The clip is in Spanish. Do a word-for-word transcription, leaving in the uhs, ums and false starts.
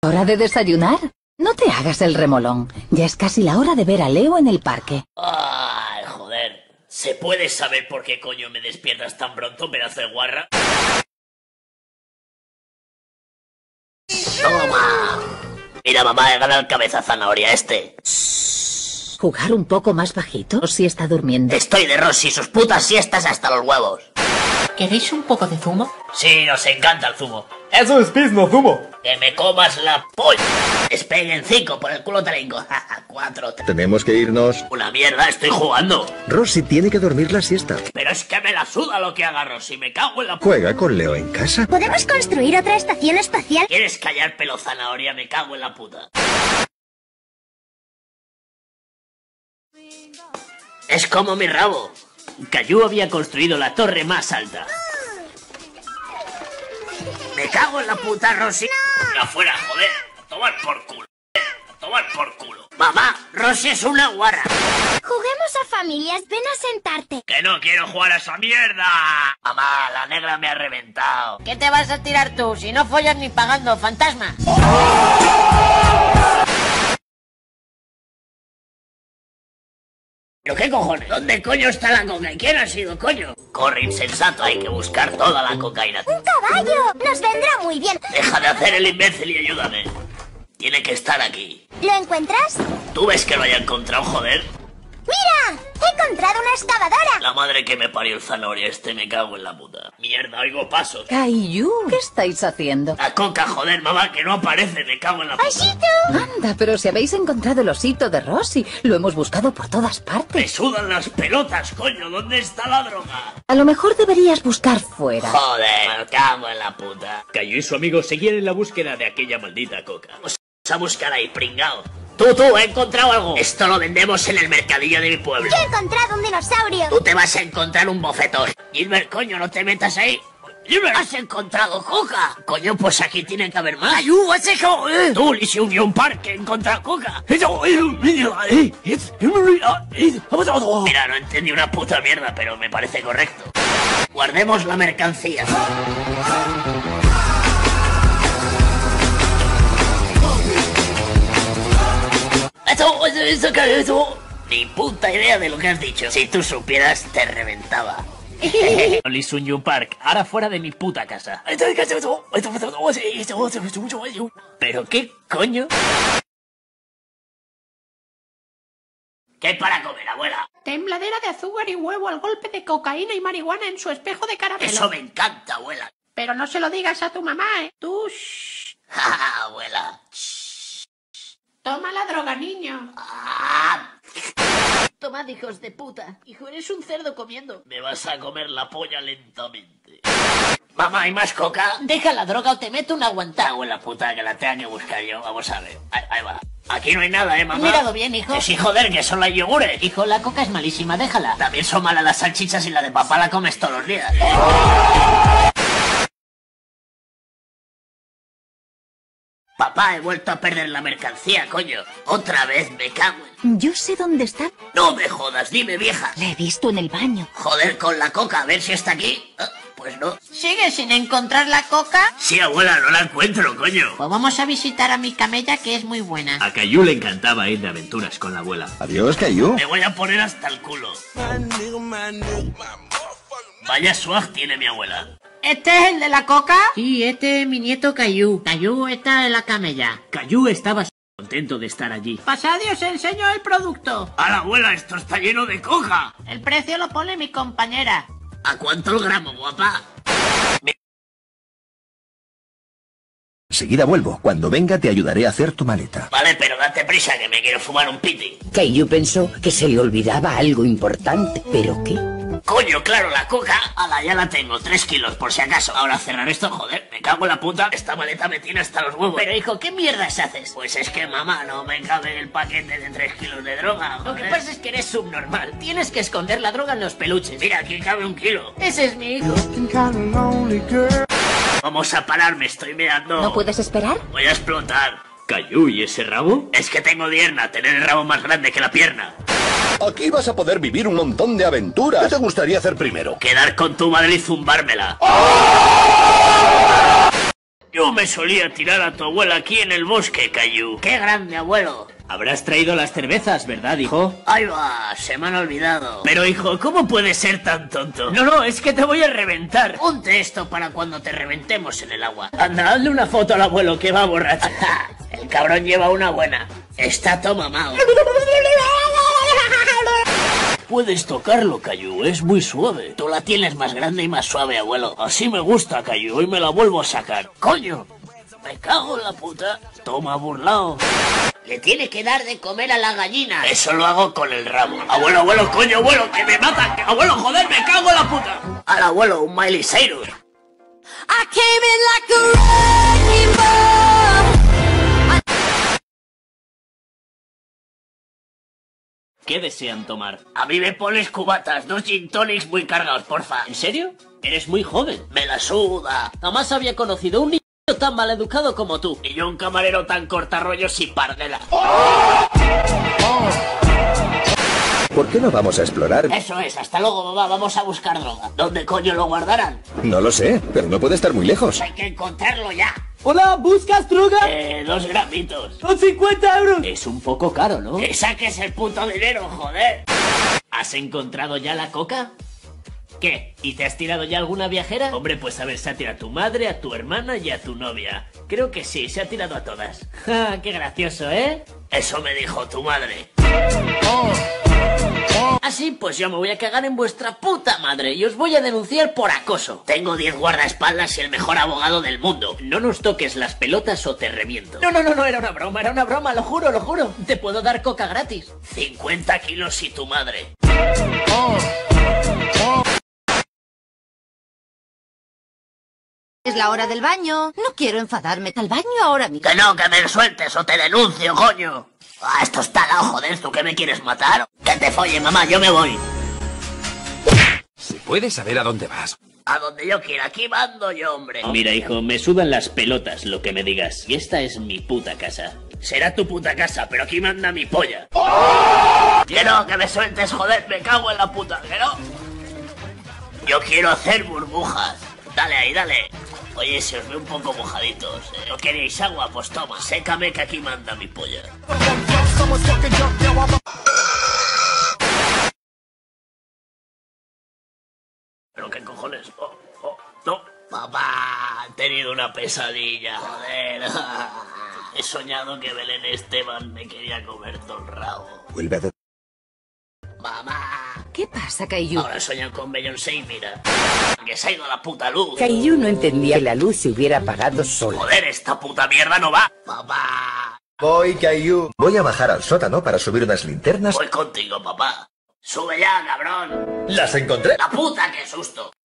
¿Hora de desayunar? No te hagas el remolón. Ya es casi la hora de ver a Leo en el parque. Ay, joder. ¿Se puede saber por qué coño me despiertas tan pronto, pedazo de guarra? ¡Toma! Mira, mamá, he ganado el cabeza zanahoria este. ¿Jugar un poco más bajito o si está durmiendo? Estoy de Rosy, sus putas siestas hasta los huevos. ¿Queréis un poco de zumo? Sí, nos encanta el zumo. Eso es pis, no zumo. ¡Que me comas la polla! Despeguen cinco, por el culo talenco. Cuatro. Tenemos que irnos. Una mierda, estoy jugando. Rosy tiene que dormir la siesta. Pero es que me la suda lo que haga Rosy, me cago en la... Juega con Leo en casa. ¿Podemos construir otra estación espacial? ¿Quieres callar, pelo zanahoria? Me cago en la puta. Es como mi rabo. Caillou había construido la torre más alta. Me cago en la puta, Rosy. No. Afuera, joder. A tomar por culo. A tomar por culo. Mamá, Rosy es una guarra. Juguemos a familias, ven a sentarte. Que no quiero jugar a esa mierda. Mamá, la negra me ha reventado. ¿Qué te vas a tirar tú si no follas ni pagando, fantasma? ¿Pero qué cojones? ¿Dónde coño está la coca? ¿Y quién ha sido, coño? Corre, insensato, hay que buscar toda la cocaína. ¡Un caballo! Nos vendrá muy bien. Deja de hacer el imbécil y ayúdame. Tiene que estar aquí. ¿Lo encuentras? ¿Tú ves que lo haya encontrado, joder? ¡Mira! ¡He encontrado una excavadora! La madre que me parió el zanahoria este, me cago en la puta. Mierda, oigo pasos. Caillou, ¿qué estáis haciendo? La coca, joder, mamá, que no aparece, me cago en la puta. ¡Osito! Anda, pero si habéis encontrado el osito de Rosy, lo hemos buscado por todas Me partes. sudan las pelotas, coño, ¿dónde está la droga? A lo mejor deberías buscar fuera. Joder, me cago en la puta. Caillou y su amigo seguían en la búsqueda de aquella maldita coca. Vamos a buscar ahí, pringao. Tú, tú, he encontrado algo. Esto lo vendemos en el mercadillo de mi pueblo. Yo he encontrado un dinosaurio. Tú te vas a encontrar un bofetón. Gilbert, coño, no te metas ahí. Gilbert, has encontrado coca. Coño, pues aquí tiene que haber más. ¡Ayú, has hecho! Tú, Lisi Union Park, que he encontrado coca. Mira, no entendí una puta mierda, pero me parece correcto. Guardemos la mercancía. Eso, eso, eso, eso. Ni puta idea de lo que has dicho. Si tú supieras, te reventaba. Lee Sun-Yu Park, ahora fuera de mi puta casa. ¿Pero qué coño? ¿Qué hay para comer, abuela? Tembladera de azúcar y huevo al golpe de cocaína y marihuana en su espejo de caramelo. Eso me encanta, abuela. Pero no se lo digas a tu mamá, ¿eh? Tú, shh. Ah, abuela. Toma la droga, niño. Ah. Tomad, hijos de puta. Hijo, eres un cerdo comiendo. Me vas a comer la polla lentamente. Mamá, ¿hay más coca? Deja la droga o te meto una aguantada. Cago en la puta, que la tenga que buscar yo. Vamos a ver. Ahí, ahí va. Aquí no hay nada, ¿eh, mamá? ¿Has mirado bien, hijo? Que sí, joder, que solo hay yogures. Hijo, la coca es malísima, déjala. También son malas las salchichas y la de papá la comes todos los días. Papá, he vuelto a perder la mercancía, coño. Otra vez, me cago en... Yo sé dónde está. No me jodas, dime, vieja. La he visto en el baño. Joder, con la coca, a ver si está aquí. Ah, pues no. ¿Sigues sin encontrar la coca? Sí, abuela, no la encuentro, coño. Pues vamos a visitar a mi camella, que es muy buena. A Caillou le encantaba ir de aventuras con la abuela. Adiós, Caillou. Me voy a poner hasta el culo. Vaya swag tiene mi abuela. ¿Este es el de la coca? Sí, este es mi nieto Caillou. Caillou está en la camella. Caillou estaba contento de estar allí. Pasad y os enseño el producto. ¡A la abuela, esto está lleno de coca! El precio lo pone mi compañera. ¿A cuánto el gramo, guapa? Enseguida vuelvo. Cuando venga te ayudaré a hacer tu maleta. Vale, pero date prisa que me quiero fumar un piti. Caillou pensó que se le olvidaba algo importante. ¿Pero qué? Coño, claro, la coca. Ala, ya la tengo, tres kilos por si acaso. Ahora cerrar esto, joder, me cago en la puta. Esta maleta me tiene hasta los huevos. Pero hijo, ¿qué mierdas haces? Pues es que, mamá, no me cabe el paquete de tres kilos de droga, joder. Lo que pasa es que eres subnormal. Tienes que esconder la droga en los peluches. Mira, aquí cabe un kilo. Ese es mi hijo. Vamos a parar, me estoy meando. ¿No puedes esperar? Voy a explotar. ¿Caillou y ese rabo? Es que tengo dierna, tener el rabo más grande que la pierna. Aquí vas a poder vivir un montón de aventuras. ¿Qué te gustaría hacer primero? Quedar con tu madre y zumbármela. Yo me solía tirar a tu abuela aquí en el bosque, Caillou. ¡Qué grande, abuelo! Habrás traído las cervezas, ¿verdad, hijo? Ahí va, se me han olvidado. Pero, hijo, ¿cómo puedes ser tan tonto? No, no, es que te voy a reventar. Ponte esto para cuando te reventemos en el agua. Anda, hazle una foto al abuelo que va borracho. El cabrón lleva una buena. Está todo mamado. Puedes tocarlo, Caillou, es muy suave. Tú la tienes más grande y más suave, abuelo. Así me gusta, Caillou, y me la vuelvo a sacar. ¡Coño! Me cago en la puta. Toma, burlao. Le tiene que dar de comer a la gallina. Eso lo hago con el rabo. Abuelo, abuelo, coño, abuelo, que me matan. Abuelo, joder, me cago en la puta. Al abuelo, un Miley Cyrus. I came in like a wrecking ball. ¿Qué desean tomar? A mí me pones cubatas, dos gin tonics muy cargados, porfa. ¿En serio? Eres muy joven. Me la suda. Jamás había conocido un niño tan maleducado como tú. Y yo un camarero tan cortarrollos y pardela. ¿Por qué no vamos a explorar? Eso es, hasta luego, mamá, vamos a buscar droga. ¿Dónde coño lo guardarán? No lo sé, pero no puede estar muy lejos. Hay que encontrarlo ya. Hola, ¿buscas droga? Eh, dos gramitos. Son cincuenta euros. Es un poco caro, ¿no? Que saques el puto dinero, joder. ¿Has encontrado ya la coca? ¿Qué? ¿Y te has tirado ya alguna viajera? Hombre, pues a ver, se ha tirado a tu madre, a tu hermana y a tu novia. Creo que sí, se ha tirado a todas. ¡Ja! ¡Qué gracioso!, ¿eh? Eso me dijo tu madre. Así, pues yo me voy a cagar en vuestra puta madre y os voy a denunciar por acoso. Tengo diez guardaespaldas y el mejor abogado del mundo. No nos toques las pelotas o te reviento. No, no, no, no, era una broma, era una broma, lo juro, lo juro. Te puedo dar coca gratis. cincuenta kilos y tu madre. Es la hora del baño. No quiero enfadarme. Al baño ahora mismo. Que no, que me sueltes o te denuncio, coño. Ah, esto está la joder, ¿tú qué me quieres matar? Que te folle, mamá, yo me voy. ¿Se puede saber a dónde vas? A donde yo quiera, aquí mando yo, hombre. Mira, hijo, me sudan las pelotas lo que me digas. Y esta es mi puta casa. Será tu puta casa, pero aquí manda mi polla. Que no, que me sueltes, joder, me cago en la puta, que no. Yo quiero hacer burbujas. Dale ahí, dale. Oye, se os ve un poco mojaditos. ¿eh? ¿No queréis agua? Pues toma, sécame que aquí manda mi polla. ¿Pero qué cojones? Oh, oh, no. Papá, he tenido una pesadilla, joder. He soñado que Belén Esteban me quería comer todo el rabo. Vuelve a... de- Mamá. ¿Qué pasa, Caillou? Ahora soñan con Beyoncé y mira. Que se ha ido la puta luz. Caillou no entendía que la luz se hubiera apagado sola. Joder, esta puta mierda no va. Papá. Voy, Caillou. Voy a bajar al sótano para subir unas linternas. Voy contigo, papá. Sube ya, cabrón. ¡Las encontré! La puta, qué susto.